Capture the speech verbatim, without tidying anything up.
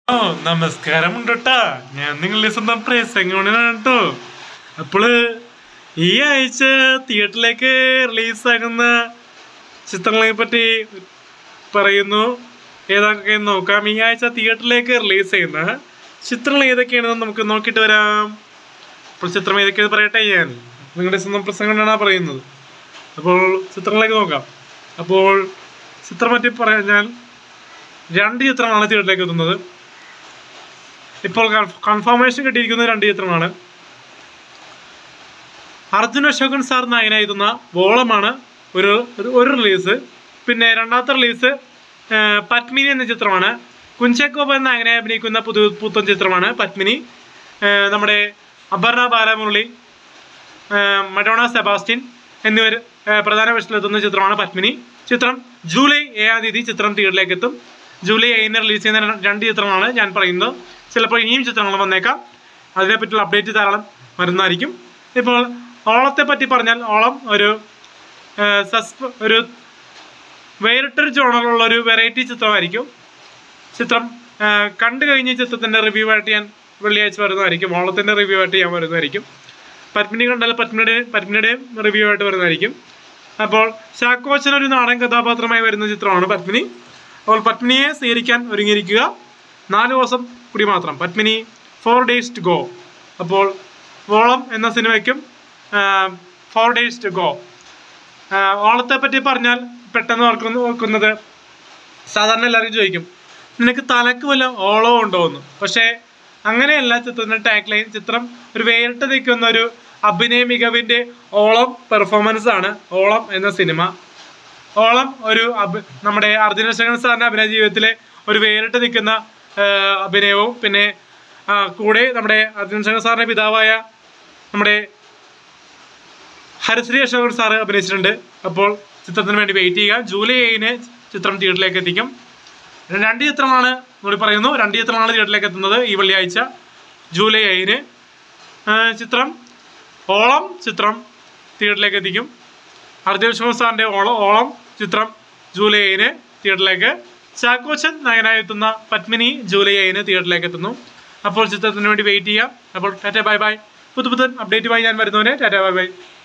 ഓ നമസ്കാരമുണ്ട് കേട്ടാ. ഞാൻ നിങ്ങളുടെ സ്വന്തം പ്രസംഗമാണ് കേട്ടോ. അപ്പോള് ഈ ആഴ്ച തിയേറ്ററിലേക്ക് റിലീസാകുന്ന ചിത്രങ്ങളെ പറ്റി പറയുന്നു. ഏതൊക്കെ നോക്കാം. ഈ ആഴ്ച തിയേറ്ററിലേക്ക് റിലീസ് ചെയ്യുന്ന ചിത്രങ്ങൾ ഏതൊക്കെയാണെന്ന് നമുക്ക് നോക്കിയിട്ട് വരാം. അപ്പോൾ ചിത്രം ഏതൊക്കെയാണ് പറയട്ടെ. ഞാൻ നിങ്ങളുടെ സ്വന്തം പ്രസംഗമാണ് പറയുന്നത്. അപ്പോൾ ചിത്രങ്ങളിലേക്ക് നോക്കാം. അപ്പോൾ ചിത്രം പറ്റി പറഞ്ഞാൽ രണ്ട് ചിത്രങ്ങളാണ് തിയേറ്ററിലേക്ക് എത്തുന്നത്. ഇപ്പോൾ കൺഫർമേഷൻ കിട്ടിയിരിക്കുന്നത് രണ്ട് ചിത്രമാണ്. അർജുൻ അശോകൻ സാർ നായകനായിരുന്ന വോളമാണ് ഒരു ഒരു റിലീസ്. പിന്നെ രണ്ടാമത്തെ റിലീസ് പത്മിനി എന്ന ചിത്രമാണ്. കുഞ്ചേക്കോബൻ നായകനായി അഭിനയിക്കുന്ന പുതു പുത്തൻ ചിത്രമാണ് പത്മിനി. നമ്മുടെ അപർണ ബാലമുരളി, മഡോണ സെബാസ്റ്റ്യൻ എന്നിവർ പ്രധാന വേഷത്തിലെത്തുന്ന ചിത്രമാണ് പത്മിനി. ചിത്രം ജൂലൈ ഏഴാം തീയതി ചിത്രം തിയേറ്ററിലേക്ക് എത്തും. ജൂലൈ ഏഴിന് റിലീസ് ചെയ്യുന്ന രണ്ട് ചിത്രങ്ങളാണ് ഞാൻ പറയുന്നത്. ചിലപ്പോൾ ഇനിയും ചിത്രങ്ങൾ വന്നേക്കാം. അതിനെപ്പറ്റിയുള്ള അപ്ഡേറ്റ് ധാരാളം വരുന്നതായിരിക്കും. ഇപ്പോൾ ഓളത്തെ പറ്റി പറഞ്ഞാൽ ഓളം ഒരു സസ്പ ഒരു വേറിട്ടൊരു ജോണറുള്ളൊരു വെറൈറ്റി ചിത്രമായിരിക്കും. ചിത്രം കണ്ടു കഴിഞ്ഞ ചിത്രത്തിൻ്റെ റിവ്യൂ ആയിട്ട് ഞാൻ വെള്ളിയാഴ്ച വരുന്നതായിരിക്കും. ഓളത്തിൻ്റെ റിവ്യൂ ആയിട്ട് ഞാൻ വരുന്നതായിരിക്കും. പത്മിനി കണ്ടാൽ പത്മിനിയുടെ പത്മിനിയുടെയും റിവ്യൂ ആയിട്ട് വരുന്നതായിരിക്കും. അപ്പോൾ ചാക്കോച്ചൻ ഒരു നാടൻ കഥാപാത്രമായി വരുന്ന ചിത്രമാണ് പത്മിനി. അപ്പോൾ പത്മിനിയെ സ്വീകരിക്കാൻ ഒരുങ്ങിയിരിക്കുക. നാല് ദിവസം കൂടി മാത്രം. Padmini four days to go. അപ്പോൾ ഓളം എന്ന സിനിമയ്ക്കും ഫോർ ഡേയ്സ് ടു ഗോ. ഓളത്തെ പറ്റി പറഞ്ഞാൽ പെട്ടെന്ന് ഓർക്കുന്ന ഓർക്കുന്നത് സാധാരണ എല്ലാവരും ചോദിക്കും, നിനക്ക് തലക്ക് വല്ല ഓളവും ഉണ്ടോ എന്ന്. പക്ഷേ അങ്ങനെയല്ല ചിത്രത്തിൻ്റെ ടാഗ് ലൈൻ. ചിത്രം ഒരു വേറിട്ട് നിൽക്കുന്ന ഒരു അഭിനയ മികവിൻ്റെ ഓളം പെർഫോമൻസ് ആണ് ഓളം എന്ന സിനിമ. ഓളം ഒരു അഭി നമ്മുടെ അർജുൻ അശോകൻ സാറിൻ്റെ അഭിനയ ജീവിതത്തിലെ ഒരു വേറിട്ട് നിൽക്കുന്ന അഭിനയവും പിന്നെ കൂടെ നമ്മുടെ അർജുൻ അശോകൻ സാറിൻ്റെ പിതാവായ നമ്മുടെ ഹരിശ്രീ അശോകൻ സാറ് അഭിനയിച്ചിട്ടുണ്ട്. അപ്പോൾ ചിത്രത്തിന് വേണ്ടി വെയിറ്റ് ചെയ്യുക. ജൂലൈ ഏഴിന് ചിത്രം തിയേറ്ററിലേക്ക് എത്തിക്കും. രണ്ട് ചിത്രമാണ് കൂടി പറയുന്നു. രണ്ട് ചിത്രമാണ് തിയേറ്ററിലേക്ക് എത്തുന്നത് ഈ വെള്ളിയാഴ്ച ജൂലൈ ഏഴിന്. ചിത്രം ഓളം ചിത്രം തിയേറ്ററിലേക്ക് എത്തിക്കും. അർജുൻ അശോകൻ സാറിൻ്റെ ഓളം ഓളം ചിത്രം ജൂലൈ ഏഴിന് തിയേറ്ററിലേക്ക്. ചാക്കോച്ചൻ നായകനായി എത്തുന്ന പത്മിനി ജൂലൈ ഏഴിന് തിയേറ്ററിലേക്ക് എത്തുന്നു. അപ്പോൾ ചിത്രത്തിന് വേണ്ടി വെയിറ്റ് ചെയ്യാം. അപ്പോൾ ടാറ്റ ബൈ ബൈ. പുതു പുത്തൻ അപ്ഡേറ്റുമായി ഞാൻ വരുന്നവരെ ടാറ്റ ബൈ ബൈ.